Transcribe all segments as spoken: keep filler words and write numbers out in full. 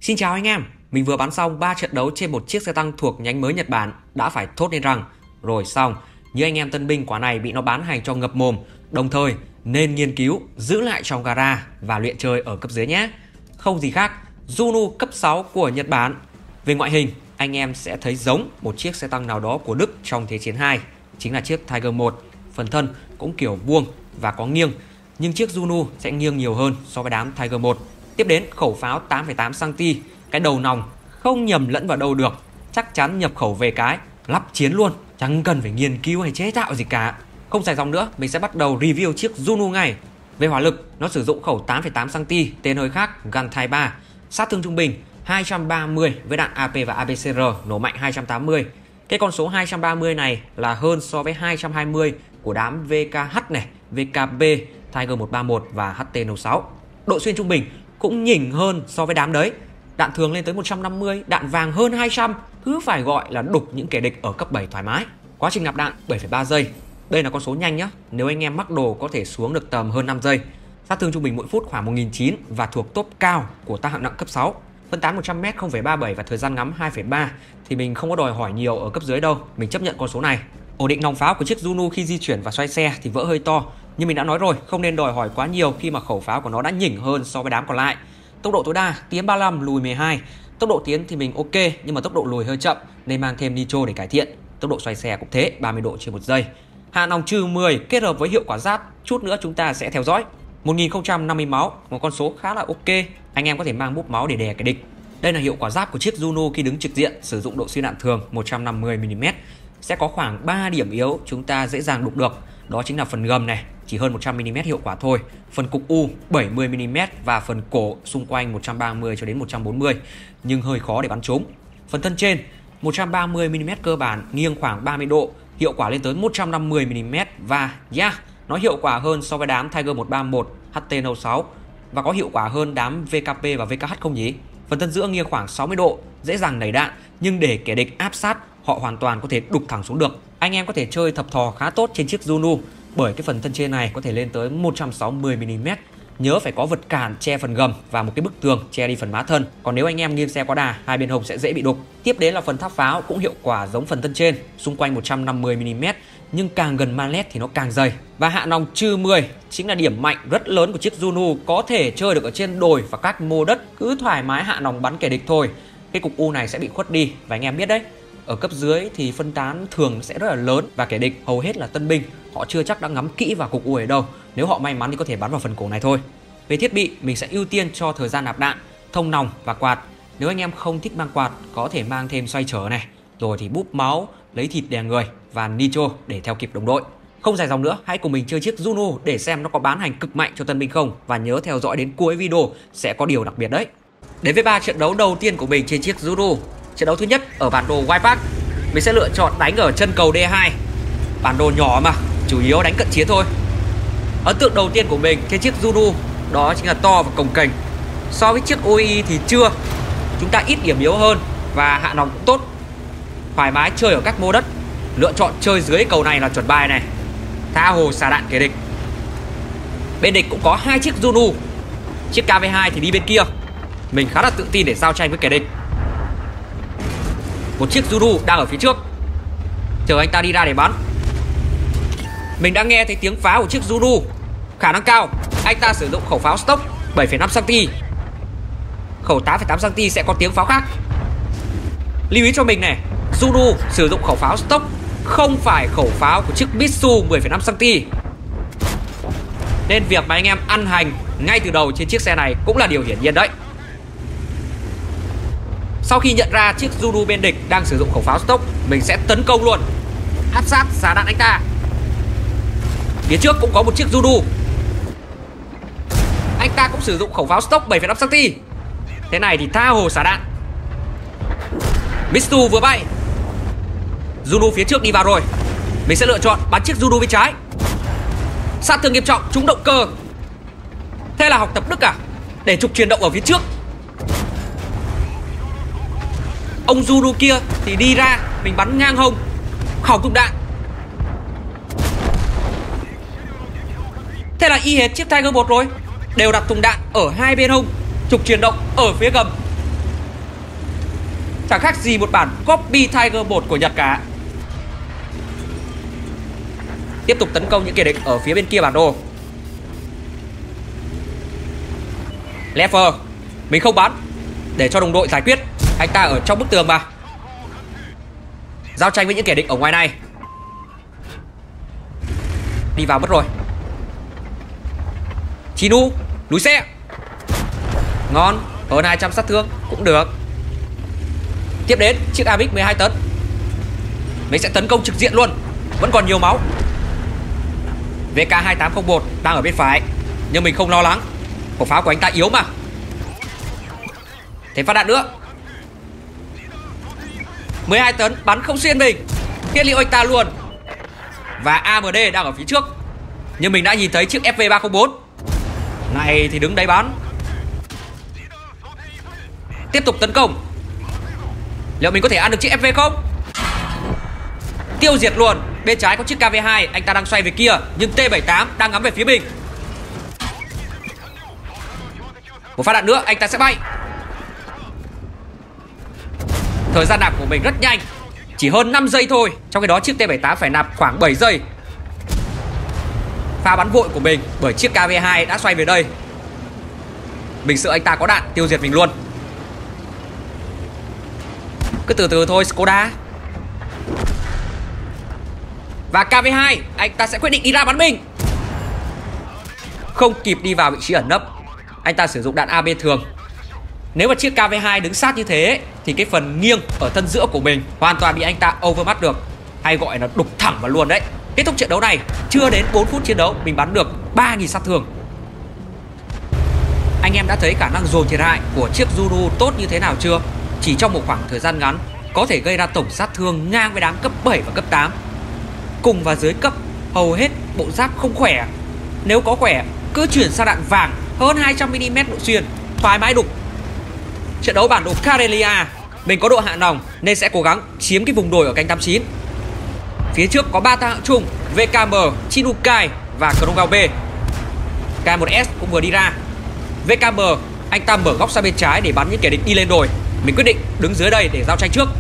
Xin chào anh em, mình vừa bắn xong ba trận đấu trên một chiếc xe tăng thuộc nhánh mới Nhật Bản đã phải thốt lên rằng rồi xong, như anh em tân binh quả này bị nó bán hành cho ngập mồm, đồng thời nên nghiên cứu giữ lại trong gara và luyện chơi ở cấp dưới nhé. Không gì khác, Juno cấp sáu của Nhật Bản. Về ngoại hình, anh em sẽ thấy giống một chiếc xe tăng nào đó của Đức trong Thế chiến hai, chính là chiếc Tiger một. Phần thân cũng kiểu vuông và có nghiêng, nhưng chiếc Juno sẽ nghiêng nhiều hơn so với đám Tiger một. Tiếp đến khẩu pháo tám phẩy tám xăng-ti-mét, cái đầu nòng không nhầm lẫn vào đâu được, chắc chắn nhập khẩu về cái lắp chiến luôn, chẳng cần phải nghiên cứu hay chế tạo gì cả. Không dài dòng nữa, mình sẽ bắt đầu review chiếc Juno ngay. Về hỏa lực, nó sử dụng khẩu tám phẩy tám xăng-ti-mét, tên hơi khác Gun Type ba, sát thương trung bình hai trăm ba mươi với đạn a pê và a bê xê rờ, nổ mạnh hai trăm tám mươi. Cái con số hai trăm ba mươi này là hơn so với hai trăm hai mươi của đám vê ca hát này, vê ca bê, Tiger một ba mốt và hát tê en sáu. Độ xuyên trung bình cũng nhỉnh hơn so với đám đấy. Đạn thường lên tới một trăm năm mươi, đạn vàng hơn hai trăm, cứ phải gọi là đục những kẻ địch ở cấp bảy thoải mái. Quá trình nạp đạn bảy phẩy ba giây. Đây là con số nhanh nhá, nếu anh em mắc đồ có thể xuống được tầm hơn năm giây. Sát thương trung bình mỗi phút khoảng một nghìn chín trăm và thuộc top cao của tăng hạng nặng cấp sáu. Phân tán một trăm mét không phẩy ba bảy và thời gian ngắm hai phẩy ba thì mình không có đòi hỏi nhiều ở cấp dưới đâu, mình chấp nhận con số này. Ổ định nòng pháo của chiếc Juno khi di chuyển và xoay xe thì vỡ hơi to, nhưng mình đã nói rồi, không nên đòi hỏi quá nhiều khi mà khẩu pháo của nó đã nhỉnh hơn so với đám còn lại. Tốc độ tối đa tiến ba mươi lăm, lùi mười hai. Tốc độ tiến thì mình ok, nhưng mà tốc độ lùi hơi chậm nên mang thêm nitro để cải thiện. Tốc độ xoay xe cũng thế, ba mươi độ trên một giây. Hạ nòng trừ mười kết hợp với hiệu quả giáp, chút nữa chúng ta sẽ theo dõi. một nghìn không trăm năm mươi máu, một con số khá là ok. Anh em có thể mang búp máu để đè cái địch. Đây là hiệu quả giáp của chiếc Juno khi đứng trực diện, sử dụng độ xuyên đạn thường một trăm năm mươi mi li mét. Sẽ có khoảng ba điểm yếu chúng ta dễ dàng đục được. Đó chính là phần gầm này, chỉ hơn một trăm mi li mét hiệu quả thôi. Phần cục U bảy mươi mi li mét và phần cổ xung quanh một trăm ba mươi cho đến một trăm bốn mươi, nhưng hơi khó để bắn trúng. Phần thân trên một trăm ba mươi mi li mét cơ bản, nghiêng khoảng ba mươi độ, hiệu quả lên tới một trăm năm mươi mi li mét và yeah, nó hiệu quả hơn so với đám Tiger một ba mốt, hát tê en sáu và có hiệu quả hơn đám vê ca pê và vê ca hát không nhỉ? Phần thân giữa nghiêng khoảng sáu mươi độ, dễ dàng đẩy đạn, nhưng để kẻ địch áp sát, họ hoàn toàn có thể đục thẳng xuống được. Anh em có thể chơi thập thò khá tốt trên chiếc Juno bởi cái phần thân trên này có thể lên tới một trăm sáu mươi mi li mét. Nhớ phải có vật cản che phần gầm và một cái bức tường che đi phần má thân. Còn nếu anh em nghiêng xe quá đà, hai bên hông sẽ dễ bị đục. Tiếp đến là phần tháp pháo cũng hiệu quả giống phần thân trên, xung quanh một trăm năm mươi mi li mét, nhưng càng gần mallet thì nó càng dày. Và hạ nòng trừ mười chính là điểm mạnh rất lớn của chiếc Juno, có thể chơi được ở trên đồi và các mô đất, cứ thoải mái hạ nòng bắn kẻ địch thôi. Cái cục U này sẽ bị khuất đi và anh em biết đấy, ở cấp dưới thì phân tán thường sẽ rất là lớn và kẻ địch hầu hết là tân binh, họ chưa chắc đã ngắm kỹ vào cục U ở đâu. Nếu họ may mắn thì có thể bắn vào phần cổ này thôi. Về thiết bị, mình sẽ ưu tiên cho thời gian nạp đạn, thông nòng và quạt. Nếu anh em không thích mang quạt, có thể mang thêm xoay trở này, rồi thì búp máu, lấy thịt đè người và nitro để theo kịp đồng đội. Không dài dòng nữa, hãy cùng mình chơi chiếc Juno để xem nó có bán hành cực mạnh cho tân binh không, và nhớ theo dõi đến cuối video sẽ có điều đặc biệt đấy. Đến với ba trận đấu đầu tiên của mình trên chiếc Juno. Trận đấu thứ nhất ở bản đồ Wipeout, mình sẽ lựa chọn đánh ở chân cầu đê hai. Bản đồ nhỏ mà, chủ yếu đánh cận chiến thôi. Ấn tượng đầu tiên của mình trên chiếc Juno đó chính là to và cồng kềnh. So với chiếc o i thì chưa, chúng ta ít điểm yếu hơn và hạ nòng cũng tốt, thoải mái chơi ở các mô đất. Lựa chọn chơi dưới cầu này là chuẩn bài này, tha hồ xả đạn kẻ địch. Bên địch cũng có hai chiếc Juno, chiếc ca vê hai thì đi bên kia. Mình khá là tự tin để giao tranh với kẻ địch. Một chiếc Juno đang ở phía trước, chờ anh ta đi ra để bắn. Mình đã nghe thấy tiếng pháo của chiếc Juno, khả năng cao anh ta sử dụng khẩu pháo stock bảy phẩy năm xăng-ti-mét. Khẩu tám phẩy tám xăng-ti-mét sẽ có tiếng pháo khác. Lưu ý cho mình này, Juno sử dụng khẩu pháo stock, không phải khẩu pháo của chiếc Bitsu mười phẩy năm xăng-ti-mét. Nên việc mà anh em ăn hành ngay từ đầu trên chiếc xe này cũng là điều hiển nhiên đấy. Sau khi nhận ra chiếc Juno bên địch đang sử dụng khẩu pháo stock, mình sẽ tấn công luôn, áp sát xả đạn anh ta. Phía trước cũng có một chiếc Juno, anh ta cũng sử dụng khẩu pháo stock bảy phẩy năm xăng-ti-mét. Thế này thì tha hồ xả đạn. Mitsu vừa bay, Juno phía trước đi vào rồi. Mình sẽ lựa chọn bắn chiếc Juno bên trái. Sát thương nghiêm trọng, trúng động cơ. Thế là học tập Đức à, để trục truyền động ở phía trước. Ông Juno kia thì đi ra, mình bắn ngang hông, khẩu thủng đạn. Thế là y hệt chiếc Tiger một rồi, đều đặt thùng đạn ở hai bên hông, trục truyền động ở phía gầm. Chẳng khác gì một bản copy Tiger một của Nhật cả. Tiếp tục tấn công những kẻ địch ở phía bên kia bản đồ. Leffer, mình không bắn, để cho đồng đội giải quyết. Anh ta ở trong bức tường mà. Giao tranh với những kẻ địch ở ngoài này. Đi vào mất rồi. Chinu, lùi xe. Ngon, hơn hai trăm sát thương cũng được. Tiếp đến chiếc a vê ích mười hai tấn. Mình sẽ tấn công trực diện luôn. Vẫn còn nhiều máu. vê ca hai tám không một đang ở bên phải, nhưng mình không lo lắng. Khẩu pháo của anh ta yếu mà. Thêm phát đạn nữa. mười hai tấn bắn không xuyên mình. Kết liễu anh ta luôn. Và a em đê đang ở phía trước, nhưng mình đã nhìn thấy chiếc ép vê ba không bốn. Này thì đứng đấy bắn. Tiếp tục tấn công. Liệu mình có thể ăn được chiếc ép vê không? Tiêu diệt luôn. Bên trái có chiếc ca vê hai, anh ta đang xoay về kia, nhưng T bảy tám đang ngắm về phía mình. Một phát đạn nữa, anh ta sẽ bay. Thời gian nạp của mình rất nhanh, chỉ hơn năm giây thôi. Trong khi đó chiếc T bảy tám phải nạp khoảng bảy giây. Pha bắn vội của mình bởi chiếc ca vê hai đã xoay về đây. Mình sợ anh ta có đạn tiêu diệt mình luôn. Cứ từ từ thôi Skoda. Và ca vê hai, anh ta sẽ quyết định đi ra bắn mình. Không kịp đi vào vị trí ẩn nấp, anh ta sử dụng đạn a bê thường. Nếu mà chiếc ca vê hai đứng sát như thế thì cái phần nghiêng ở thân giữa của mình hoàn toàn bị anh ta overmatch được, hay gọi là đục thẳng vào luôn đấy. Kết thúc trận đấu này, chưa đến bốn phút chiến đấu mình bắn được ba nghìn sát thương. Anh em đã thấy khả năng dồn thiệt hại của chiếc Zuru tốt như thế nào chưa? Chỉ trong một khoảng thời gian ngắn có thể gây ra tổng sát thương ngang với đám cấp bảy và cấp tám. Cùng và dưới cấp hầu hết bộ giáp không khỏe. Nếu có khỏe cứ chuyển sang đạn vàng hơn hai trăm mi li mét độ xuyên, thoải mái đục. Trận đấu bản đồ Karelia, mình có độ hạ nòng nên sẽ cố gắng chiếm cái vùng đồi ở cánh tám chín. Phía trước có ba thang hạng chung vê ca em, Chinukai và Krongao B. K một S cũng vừa đi ra. vê ca em anh ta mở góc sang bên trái để bắn những kẻ địch đi lên đồi. Mình quyết định đứng dưới đây để giao tranh trước.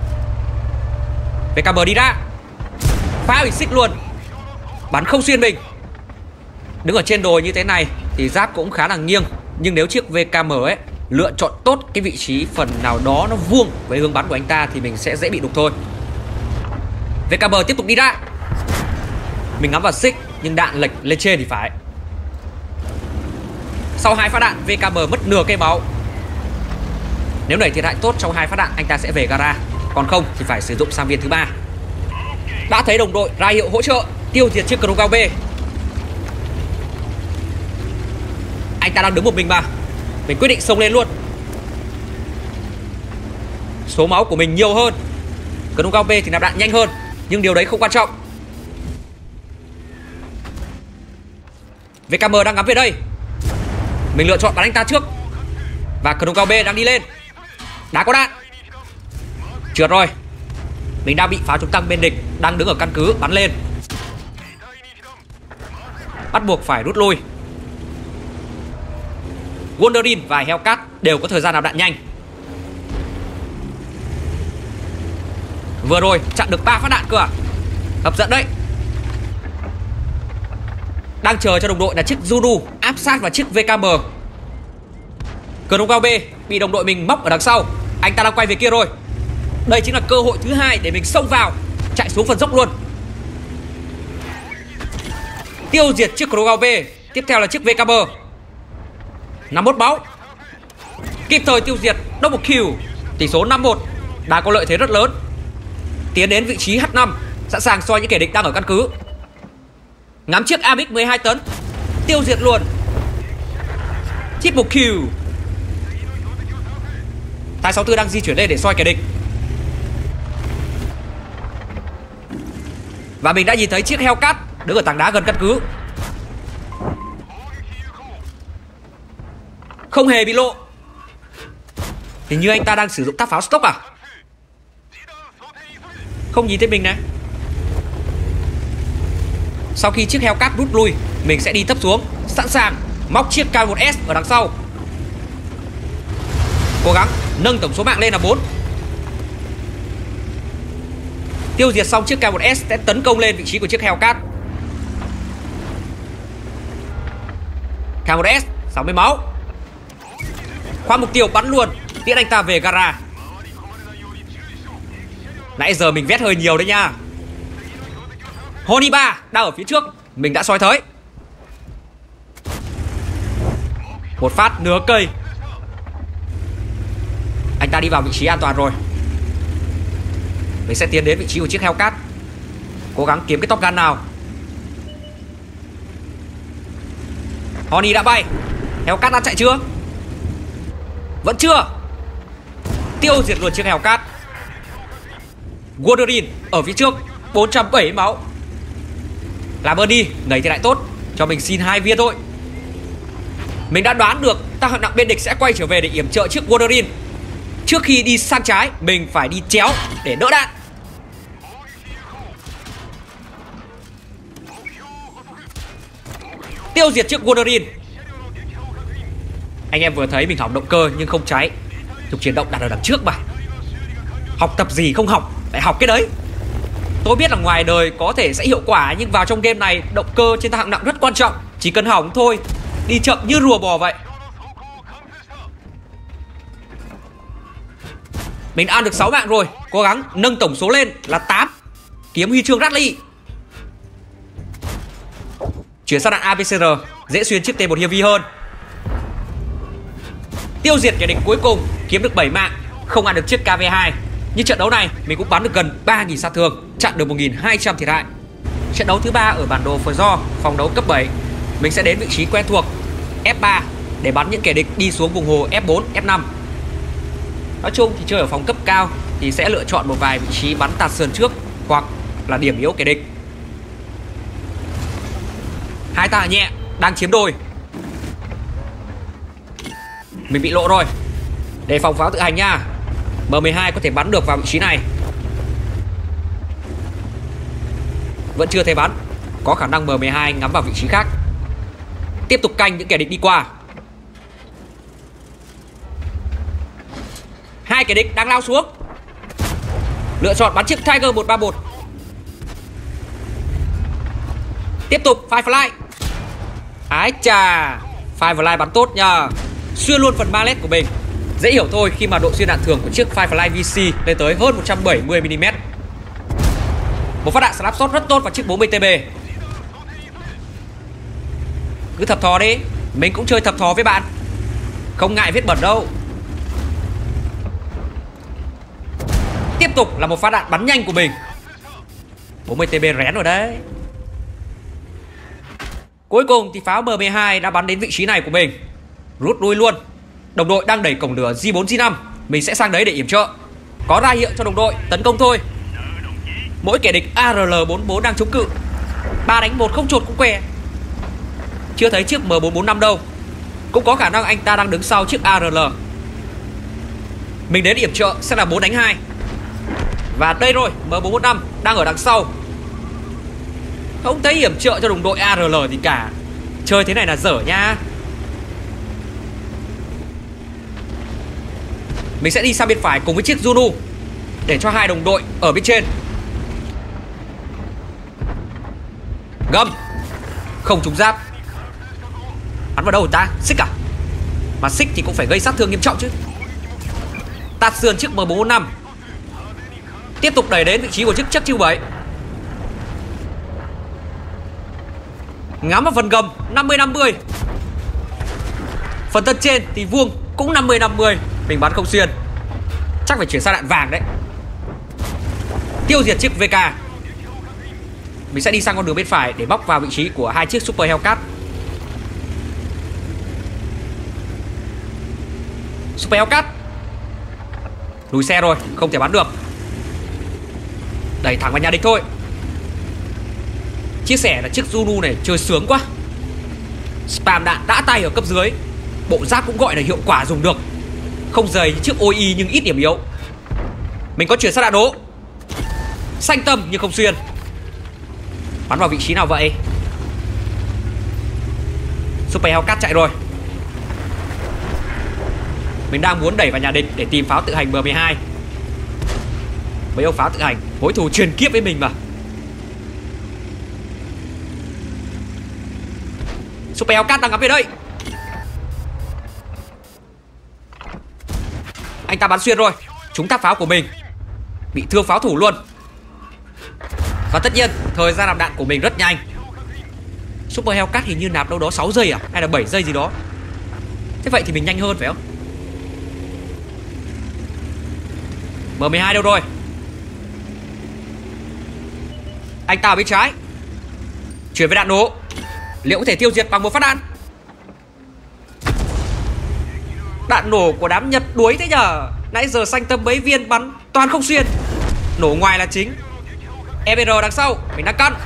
vê ca em đi ra. Phá hủy xích luôn. Bắn không xuyên mình. Đứng ở trên đồi như thế này thì giáp cũng khá là nghiêng, nhưng nếu chiếc vê ca em ấy lựa chọn tốt cái vị trí phần nào đó nó vuông với hướng bắn của anh ta thì mình sẽ dễ bị đục thôi. vê ca em tiếp tục đi ra. Mình ngắm vào xích nhưng đạn lệch lên trên thì phải. Sau hai phát đạn, vê ca em mất nửa cây máu. Nếu đẩy thiệt hại tốt trong hai phát đạn, anh ta sẽ về gara. Còn không thì phải sử dụng sang viên thứ ba. Đã thấy đồng đội ra hiệu hỗ trợ tiêu diệt chiếc Krongao B. Anh ta đang đứng một mình mà. Mình quyết định xông lên luôn. Số máu của mình nhiều hơn. Krongao B thì nạp đạn nhanh hơn, nhưng điều đấy không quan trọng. vê ca em đang ngắm về đây. Mình lựa chọn bắn anh ta trước. Và Krongao B đang đi lên. Đã có đạn. Trượt rồi. Mình đang bị pháo chống tăng bên địch đang đứng ở căn cứ bắn lên. Bắt buộc phải rút lui. Wolverine và Hellcat đều có thời gian nạp đạn nhanh. Vừa rồi chặn được ba phát đạn cơ à? Hấp dẫn đấy. Đang chờ cho đồng đội là chiếc Zuru áp sát vào chiếc vê ca em. Krongao B bị đồng đội mình móc ở đằng sau. Anh ta đang quay về kia rồi. Đây chính là cơ hội thứ hai để mình xông vào, chạy xuống phần dốc luôn. Tiêu diệt chiếc Krongao B. Tiếp theo là chiếc vê ca em. năm mươi mốt máu. Kịp thời tiêu diệt, double kill. Tỷ số năm một. Đã có lợi thế rất lớn. Tiến đến vị trí H năm, sẵn sàng soi những kẻ địch đang ở căn cứ. Ngắm chiếc a vê ích mười hai tấn. Tiêu diệt luôn. Triple kill. Tài sáu tư đang di chuyển lên để soi kẻ địch. Và mình đã nhìn thấy chiếc Hellcat đứng ở tảng đá gần căn cứ. Không hề bị lộ. Hình như anh ta đang sử dụng tháp pháo stock à? Không nhìn thấy mình này. Sau khi chiếc Hellcat rút lui, mình sẽ đi thấp xuống, sẵn sàng móc chiếc K một S ở đằng sau. Cố gắng nâng tổng số mạng lên là bốn. Tiêu diệt xong chiếc K một S sẽ tấn công lên vị trí của chiếc Hellcat. K một S sáu mươi máu. Khoan mục tiêu bắn luôn, tiễn anh ta về gara. Nãy giờ mình vét hơi nhiều đấy nha. Honey ba đang ở phía trước, mình đã soi tới. Một phát nửa cây. Anh ta đi vào vị trí an toàn rồi. Mình sẽ tiến đến vị trí của chiếc Hellcat, cố gắng kiếm cái Top Gun nào. Honey đã bay. Hellcat đã chạy chưa? Vẫn chưa. Tiêu diệt luôn chiếc Hellcat. Wolverine ở phía trước, bốn trăm bảy mươi máu. Làm ơn đi, nảy thì lại tốt. Cho mình xin hai viên thôi. Mình đã đoán được tăng hạng nặng bên địch sẽ quay trở về để yểm trợ chiếc Wolverine. Trước khi đi sang trái, mình phải đi chéo để đỡ đạn. Tiêu diệt chiếc Wolverine. Anh em vừa thấy mình hỏng động cơ nhưng không cháy. Trục chuyển động đặt ở đằng trước mà. Học tập gì không học, lại học cái đấy. Tôi biết là ngoài đời có thể sẽ hiệu quả, nhưng vào trong game này động cơ trên hạng nặng rất quan trọng. Chỉ cần hỏng thôi, đi chậm như rùa bò vậy. Mình đã ăn được sáu mạng rồi, cố gắng nâng tổng số lên là tám. Kiếm huy chương Radley. Chuyển sang đạn a pê xê rờ, dễ xuyên chiếc T một Heavy hơn. Tiêu diệt kẻ địch cuối cùng, kiếm được bảy mạng, không ăn được chiếc K V hai. Nhưng trận đấu này mình cũng bắn được gần ba nghìn sát thương, chặn được một nghìn hai trăm thiệt hại. Trận đấu thứ ba ở bản đồ Forza, phòng đấu cấp bảy, mình sẽ đến vị trí quen thuộc F ba để bắn những kẻ địch đi xuống vùng hồ F bốn, F năm. Nói chung thì chơi ở phòng cấp cao thì sẽ lựa chọn một vài vị trí bắn tạt sườn trước hoặc là điểm yếu kẻ địch. Hai tà nhẹ đang chiếm đôi. Mình bị lộ rồi. Đề phòng pháo tự hành nha. M mười hai có thể bắn được vào vị trí này. Vẫn chưa thể bắn. Có khả năng M mười hai ngắm vào vị trí khác. Tiếp tục canh những kẻ địch đi qua. Hai kẻ địch đang lao xuống. Lựa chọn bắn chiếc Tiger một ba một. Tiếp tục Firefly. Ái chà, Firefly bắn tốt nha. Xuyên luôn phần mallet của mình. Dễ hiểu thôi khi mà độ xuyên đạn thường của chiếc Firefly vê xê lên tới hơn một trăm bảy mươi mi li mét. Một phát đạn snapshot rất tốt vào chiếc bốn mươi T B. Cứ thập thò đi, mình cũng chơi thập thò với bạn, không ngại vết bẩn đâu. Tiếp tục là một phát đạn bắn nhanh của mình. bốn mươi T B rén rồi đấy. Cuối cùng thì pháo M mười hai đã bắn đến vị trí này của mình. Rút lui luôn. Đồng đội đang đẩy cổng lửa G bốn G năm, mình sẽ sang đấy để yểm trợ. Có ra hiệu cho đồng đội tấn công thôi. Mỗi kẻ địch A R L bốn bốn đang chống cự. Ba đánh một không chột cũng què. Chưa thấy chiếc M bốn bốn năm đâu. Cũng có khả năng anh ta đang đứng sau chiếc A R L. Mình đến yểm trợ sẽ là bốn đánh hai. Và đây rồi, M bốn bốn năm đang ở đằng sau. Không thấy yểm trợ cho đồng đội A R L gì cả. Chơi thế này là dở nha. Mình sẽ đi sang bên phải cùng với chiếc Juno để cho hai đồng đội ở bên trên. Gầm. Không trúng giáp. Bắn vào đâu rồi ta? Xích à? Mà xích thì cũng phải gây sát thương nghiêm trọng chứ. Tạt sườn chiếc M bốn bốn năm. Tiếp tục đẩy đến vị trí của chiếc chắc chiêu bảy. Ngắm vào phần gầm năm mươi năm mươi. Phần thân trên thì vuông cũng năm mươi năm mươi. Mình bắn không xuyên. Chắc phải chuyển sang đạn vàng đấy. Tiêu diệt chiếc vê ca. Mình sẽ đi sang con đường bên phải để bóc vào vị trí của hai chiếc Super Hellcat. Super Hellcat lùi xe rồi, không thể bắn được. Đẩy thẳng vào nhà địch thôi. Chia sẻ là chiếc Juno này chơi sướng quá. Spam đạn đã tay ở cấp dưới. Bộ giáp cũng gọi là hiệu quả dùng được. Không dày như chiếc o i nhưng ít điểm yếu. Mình có chuyển sang đạn đố. Xanh tâm nhưng không xuyên. Bắn vào vị trí nào vậy? Super Hellcat chạy rồi. Mình đang muốn đẩy vào nhà địch để tìm pháo tự hành M mười hai. Mấy ông pháo tự hành mối thù truyền kiếp với mình mà. Super Hellcat đang ngắm về đây. Anh ta bắn xuyên rồi. Trúng tháp pháo của mình. Bị thương pháo thủ luôn. Và tất nhiên thời gian nạp đạn của mình rất nhanh. Super Hellcat hình như nạp đâu đó sáu giây à, hay là bảy giây gì đó. Thế vậy thì mình nhanh hơn phải không? M mười hai đâu rồi? Anh ta ở bên trái. Chuyển với đạn nổ. Liệu có thể tiêu diệt bằng một phát đạn? Đạn nổ của đám Nhật đuối thế nhờ. Nãy giờ xanh tâm mấy viên bắn toàn không xuyên. Nổ ngoài là chính. e bê rờ đằng sau, mình đang cân.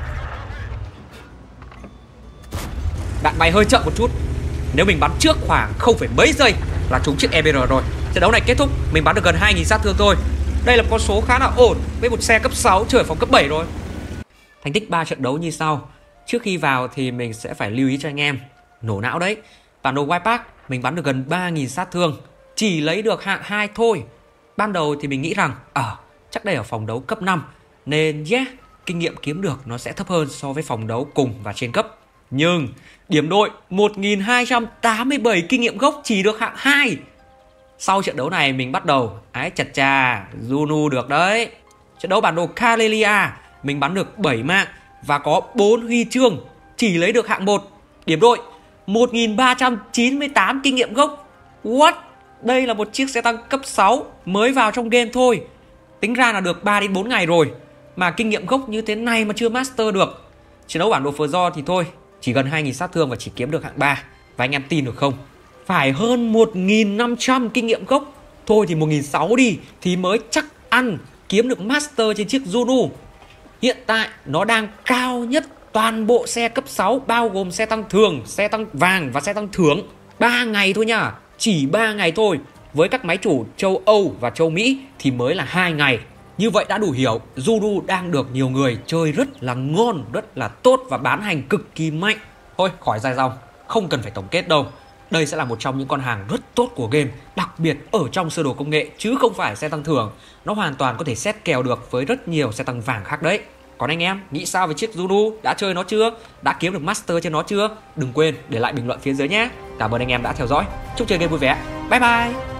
Đạn bay hơi chậm một chút. Nếu mình bắn trước khoảng không phẩy mấy giây là trúng chiếc e bê rờ rồi. Trận đấu này kết thúc, mình bắn được gần hai nghìn sát thương thôi. Đây là một con số khá là ổn với một xe cấp sáu trời phòng cấp bảy rồi. Thành tích ba trận đấu như sau. Trước khi vào thì mình sẽ phải lưu ý cho anh em. Nổ não đấy. Bản đồ White Park mình bắn được gần ba nghìn sát thương, chỉ lấy được hạng hai thôi. Ban đầu thì mình nghĩ rằng Ờ à, chắc đây ở phòng đấu cấp năm, nên yeah, kinh nghiệm kiếm được nó sẽ thấp hơn so với phòng đấu cùng và trên cấp. Nhưng điểm đội một nghìn hai trăm tám mươi bảy kinh nghiệm gốc chỉ được hạng hai. Sau trận đấu này mình bắt đầu ái chặt chà, Juno được đấy. Trận đấu bản đồ Karelia mình bắn được bảy mạng và có bốn huy chương, chỉ lấy được hạng một. Điểm đội một nghìn ba trăm chín mươi tám kinh nghiệm gốc. What? Đây là một chiếc xe tăng cấp sáu mới vào trong game thôi. Tính ra là được ba đến bốn ngày rồi mà kinh nghiệm gốc như thế này mà chưa master được. Chiến đấu bản đồ Phờ thì thôi, chỉ gần hai nghìn sát thương và chỉ kiếm được hạng ba. Và anh em tin được không? Phải hơn một nghìn năm trăm kinh nghiệm gốc. Thôi thì một nghìn sáu trăm đi thì mới chắc ăn kiếm được master trên chiếc Juno. Hiện tại nó đang cao nhất toàn bộ xe cấp sáu, bao gồm xe tăng thường, xe tăng vàng và xe tăng thưởng. ba ngày thôi nha, chỉ ba ngày thôi. Với các máy chủ châu Âu và châu Mỹ thì mới là hai ngày. Như vậy đã đủ hiểu Juno đang được nhiều người chơi rất là ngon, rất là tốt và bán hành cực kỳ mạnh. Thôi khỏi dài dòng, không cần phải tổng kết đâu. Đây sẽ là một trong những con hàng rất tốt của game, đặc biệt ở trong sơ đồ công nghệ chứ không phải xe tăng thường. Nó hoàn toàn có thể xét kèo được với rất nhiều xe tăng vàng khác đấy. Còn anh em nghĩ sao về chiếc Juno? Đã chơi nó chưa? Đã kiếm được master trên nó chưa? Đừng quên để lại bình luận phía dưới nhé. Cảm ơn anh em đã theo dõi. Chúc chơi game vui vẻ. Bye bye.